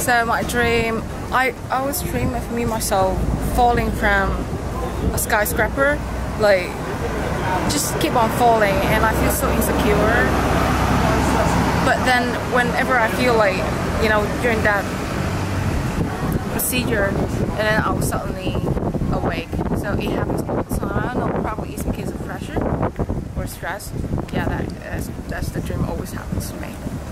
So my dream, I always dream of me myself falling from a skyscraper, like just keep on falling, and I feel so insecure. But then whenever I feel like, you know, during that procedure, and then I will suddenly awake. So it happens all the time. I don't know, probably it's because of pressure or stress. Yeah, that's the dream always happens to me.